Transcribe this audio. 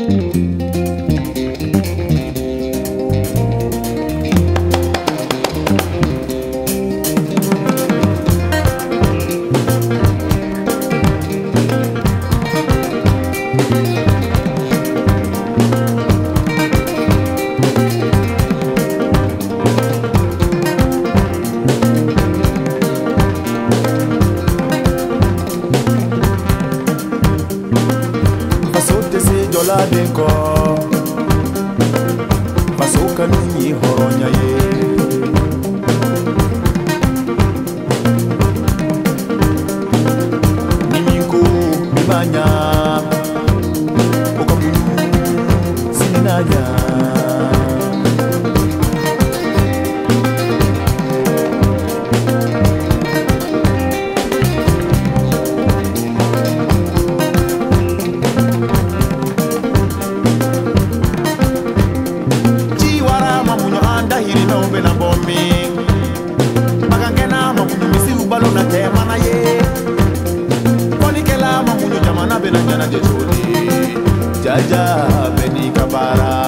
Denko Pasoka ninyi horonya ye Niminku mimanya Okamu sinanya na bombi Magangena mamunyu misi ubalo na tema na ye Konikela mamunyu jamana benanjana jechodi Jaja beni kabara